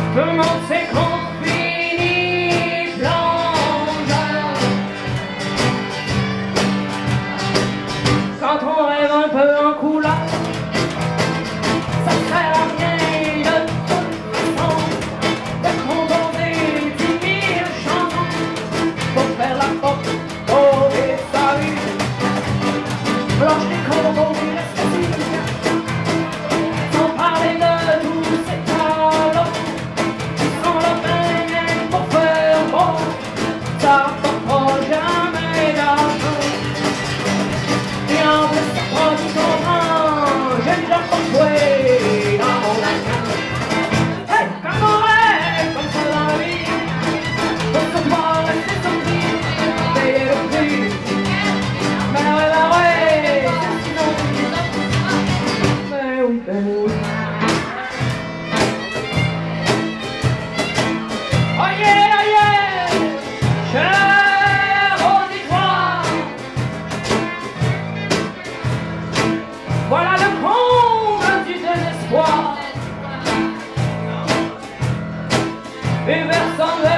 Tout le monde sait qu'on finit plongeur. Quand on rêve un peu en couleur, ça sert à rien de toute façon de composer 10 000 chansons pour faire la porte et sa rue. Blanche des compos et l'esthétique, sans parler de tous ces talents qui sont là bien pour faire bon, ça rapportera jamais d'argent. Et en plus ça prend du temps, j'ai déjà pas joué dans mon argent. Hey, quand on rêve comme ça dans la vie, faut se pas rester surpris, payer le prix. Mais ouais, mais oui, oui. Oh yeah, cher auditoire, voilà le comble du désespoir. Et personne